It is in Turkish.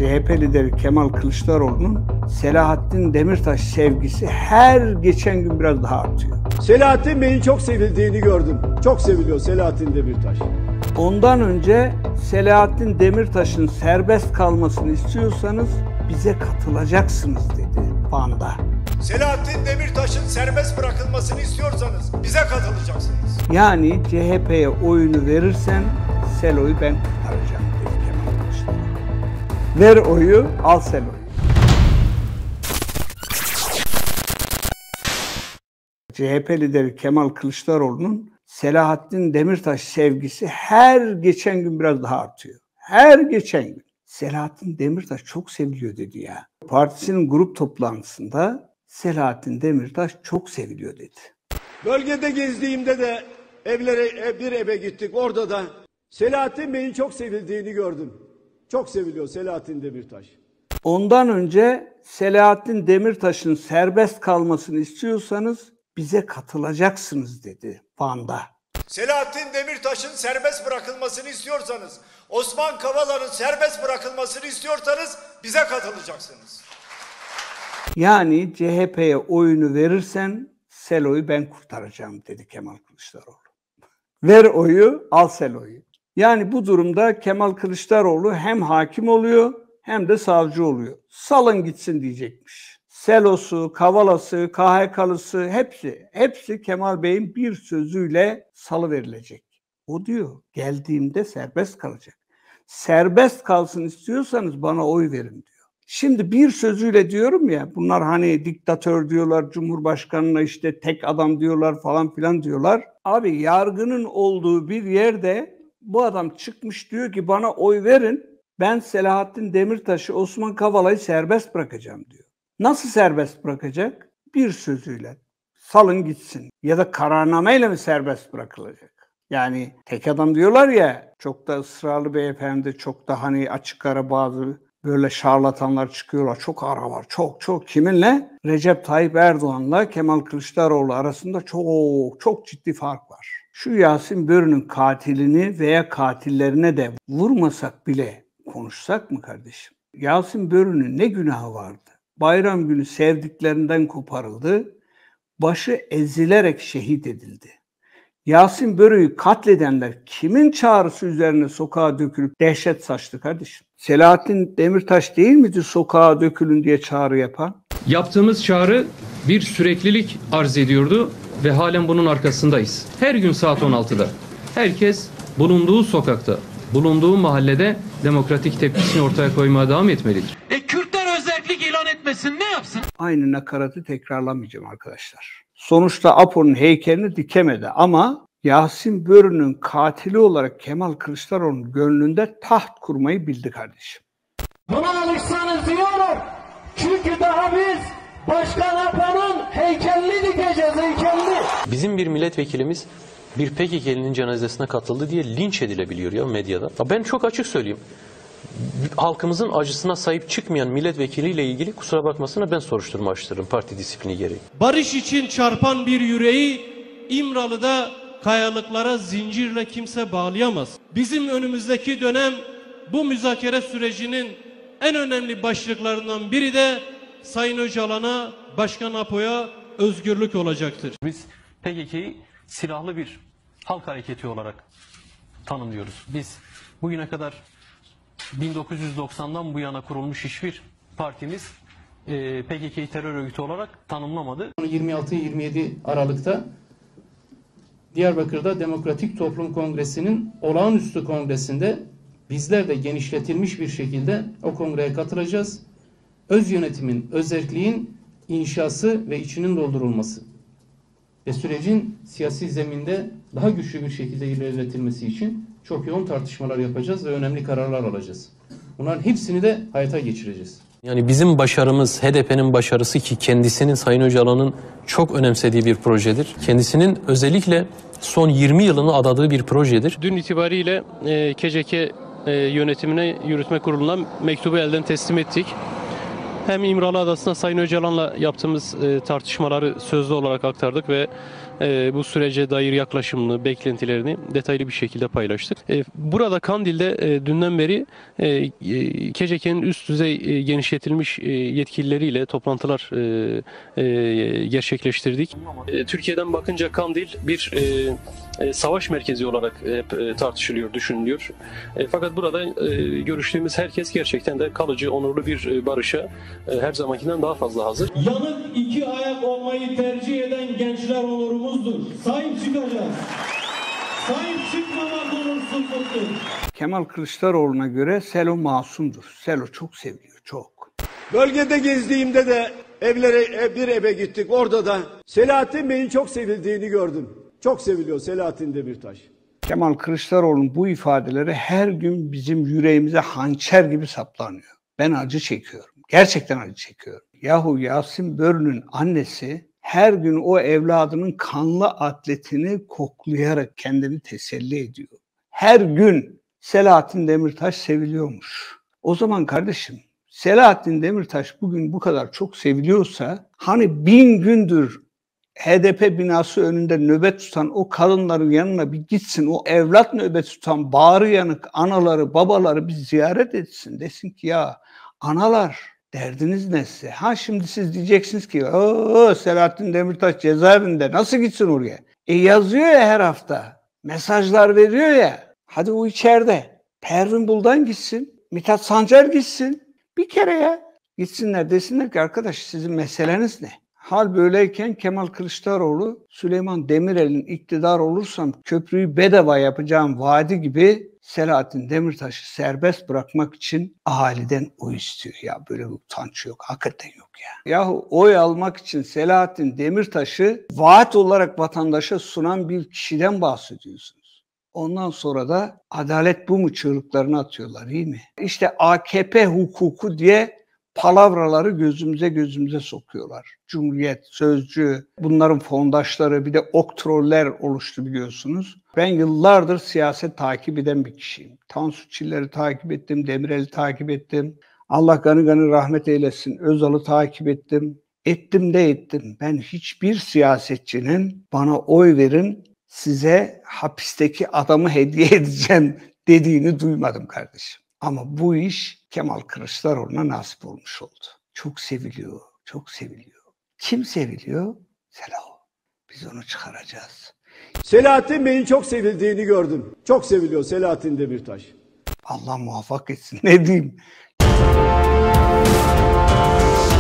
CHP lideri Kemal Kılıçdaroğlu'nun Selahattin Demirtaş sevgisi her geçen gün biraz daha artıyor. Selahattin Bey'in çok sevildiğini gördüm. Çok seviliyor Selahattin Demirtaş. Ondan önce Selahattin Demirtaş'ın serbest kalmasını istiyorsanız bize katılacaksınız dedi Van'da. Selahattin Demirtaş'ın serbest bırakılmasını istiyorsanız bize katılacaksınız. Yani CHP'ye oyunu verirsen Selo'yu ben kurtaracağım dedi Kemal Kılıçdaroğlu. Ver oyu, al Selo'yu. CHP lideri Kemal Kılıçdaroğlu'nun Selahattin Demirtaş sevgisi her geçen gün biraz daha artıyor. Her geçen gün. Selahattin Demirtaş çok seviliyor dedi ya. Partisinin grup toplantısında Selahattin Demirtaş çok seviliyor dedi. Bölgede gezdiğimde de bir eve gittik. Orada da Selahattin Bey'in çok sevildiğini gördüm. Çok seviliyor Selahattin Demirtaş. Ondan önce Selahattin Demirtaş'ın serbest kalmasını istiyorsanız bize katılacaksınız dedi Van'da. Selahattin Demirtaş'ın serbest bırakılmasını istiyorsanız, Osman Kavala'nın serbest bırakılmasını istiyorsanız bize katılacaksınız. Yani CHP'ye oyunu verirsen Selo'yu ben kurtaracağım dedi Kemal Kılıçdaroğlu. Ver oyu, al Selo'yu. Yani bu durumda Kemal Kılıçdaroğlu hem hakim oluyor hem de savcı oluyor. Salın gitsin diyecekmiş. Selo'su, Kavala'sı, KHK'lısı hepsi Kemal Bey'in bir sözüyle salıverilecek. O diyor geldiğimde serbest kalacak. Serbest kalsın istiyorsanız bana oy verin diyor. Şimdi bir sözüyle diyorum ya, bunlar hani diktatör diyorlar, Cumhurbaşkanı'na işte tek adam diyorlar falan filan diyorlar. Abi yargının olduğu bir yerde bu adam çıkmış diyor ki bana oy verin, ben Selahattin Demirtaş'ı, Osman Kavala'yı serbest bırakacağım diyor. Nasıl serbest bırakacak? Bir sözüyle salın gitsin ya da kararnameyle mi serbest bırakılacak? Yani tek adam diyorlar ya, çok da ısrarlı beyefendi, çok da hani açık ara bazı böyle şarlatanlar çıkıyorlar. Çok ara var, çok. Kiminle? Recep Tayyip Erdoğan'la Kemal Kılıçdaroğlu arasında çok ciddi fark var. Şu Yasin Börü'nün katilini veya katillerine de vurmasak bile konuşsak mı kardeşim? Yasin Börü'nün ne günahı vardı? Bayram günü sevdiklerinden koparıldı, başı ezilerek şehit edildi. Yasin Börü'yü katledenler kimin çağrısı üzerine sokağa dökülüp dehşet saçtı kardeşim? Selahattin Demirtaş değil miydi sokağa dökülün diye çağrı yapan? Yaptığımız çağrı bir süreklilik arz ediyordu ve halen bunun arkasındayız. Her gün saat 16'da herkes bulunduğu sokakta, bulunduğu mahallede demokratik tepkisini ortaya koymaya devam etmelidir. Kürtler özellik ilan etmesin, ne yapsın? Aynı nakaratı tekrarlamayacağım arkadaşlar. Sonuçta Apo'nun heykelini dikemedi ama Yasin Börü'nün katili olarak Kemal Kılıçdaroğlu'nun gönlünde taht kurmayı bildi kardeşim. Buna alışsanız iyi olur. Çünkü daha biz Başkan Apo'nun heykelini dikeceğiz, heykelini. Bizim bir milletvekilimiz bir PKK'linin cenazesine katıldı diye linç edilebiliyor ya medyada. Ben çok açık söyleyeyim. Halkımızın acısına sahip çıkmayan milletvekiliyle ilgili kusura bakmasına ben soruşturma açtırırım parti disiplini gereği. Barış için çarpan bir yüreği İmralı'da kayalıklara zincirle kimse bağlayamaz. Bizim önümüzdeki dönem bu müzakere sürecinin en önemli başlıklarından biri de Sayın Öcalan'a, Başkan Apo'ya özgürlük olacaktır. Biz PKK'yı silahlı bir halk hareketi olarak tanımlıyoruz. Biz bugüne kadar 1990'dan bu yana kurulmuş hiçbir partimiz PKK'yı terör örgütü olarak tanımlamadı. 26-27 Aralık'ta Diyarbakır'da Demokratik Toplum Kongresi'nin olağanüstü kongresinde bizler de genişletilmiş bir şekilde o kongreye katılacağız. Öz yönetimin, özerkliğin inşası ve içinin doldurulması ve sürecin siyasi zeminde daha güçlü bir şekilde ilerletilmesi için çok yoğun tartışmalar yapacağız ve önemli kararlar alacağız. Bunların hepsini de hayata geçireceğiz. Yani bizim başarımız, HDP'nin başarısı ki kendisinin Sayın Öcalan'ın çok önemsediği bir projedir. Kendisinin özellikle son 20 yılını adadığı bir projedir. Dün itibariyle KCK yönetimine, yürütme kuruluna mektubu elden teslim ettik. Hem İmralı Adası'na Sayın Öcalan'la yaptığımız tartışmaları sözlü olarak aktardık ve bu sürece dair yaklaşımını, beklentilerini detaylı bir şekilde paylaştık. Burada Kandil'de dünden beri KCK'nin üst düzey genişletilmiş yetkilileriyle toplantılar gerçekleştirdik. Türkiye'den bakınca Kandil bir savaş merkezi olarak tartışılıyor, düşünülüyor. Fakat burada görüştüğümüz herkes gerçekten de kalıcı, onurlu bir barışa her zamankinden daha fazla hazır. Yanık iki ayak olmayı tercih eden gençler onurumuzdur. Sahip çıkacağız. Sahip çıkmamak onursuzluktur. Kemal Kılıçdaroğlu'na göre Selo masumdur. Selo çok seviliyor, çok. Bölgede gezdiğimde de bir eve gittik. Orada da Selahattin Bey'in çok sevildiğini gördüm. Çok seviliyor Selahattin Demirtaş. Kemal Kılıçdaroğlu'nun bu ifadeleri her gün bizim yüreğimize hançer gibi saplanıyor. Ben acı çekiyorum. Gerçekten acı çekiyorum. Yahu Yasin Börü'nün annesi her gün o evladının kanlı atletini koklayarak kendini teselli ediyor. Her gün Selahattin Demirtaş seviliyormuş. O zaman kardeşim, Selahattin Demirtaş bugün bu kadar çok seviliyorsa hani 1000 gündür HDP binası önünde nöbet tutan o kadınların yanına bir gitsin, o evlat nöbet tutan bağrı yanık anaları, babaları bir ziyaret etsin. Desin ki ya analar derdiniz ne size? Ha şimdi siz diyeceksiniz ki Selahattin Demirtaş cezaevinde nasıl gitsin oraya? Yazıyor ya her hafta, mesajlar veriyor ya. Hadi o içeride. Pervin Buldan gitsin, Mithat Sancar gitsin. Bir kere ya. Gitsinler desinler ki arkadaş sizin meseleniz ne? Hal böyleyken Kemal Kılıçdaroğlu, Süleyman Demirel'in iktidar olursam köprüyü bedava yapacağım vaadi gibi Selahattin Demirtaş'ı serbest bırakmak için ahaliden oy istiyor. Ya böyle bir utanç yok, hakikaten yok ya. Yahu oy almak için Selahattin Demirtaş'ı vaat olarak vatandaşa sunan bir kişiden bahsediyorsunuz. Ondan sonra da adalet bu mu çığlıklarını atıyorlar, iyi mi? İşte AKP hukuku diye palavraları gözümüze sokuyorlar. Cumhuriyet, Sözcü, bunların fondaşları, bir de oktroller oluştu biliyorsunuz. Ben yıllardır siyaset takip eden bir kişiyim. Tansu Çiller'i takip ettim, Demirel'i takip ettim. Allah gani gani rahmet eylesin, Özal'ı takip ettim. Ettim. Ben hiçbir siyasetçinin bana oy verin, size hapisteki adamı hediye edeceğim dediğini duymadım kardeşim. Ama bu iş Kemal Kılıçdaroğlu'na nasip olmuş oldu. Çok seviliyor, çok seviliyor. Kim seviliyor? Selo. Biz onu çıkaracağız. Selahattin Bey'in çok sevildiğini gördüm. Çok seviliyor Selahattin Demirtaş. Allah muvaffak etsin. Ne diyeyim?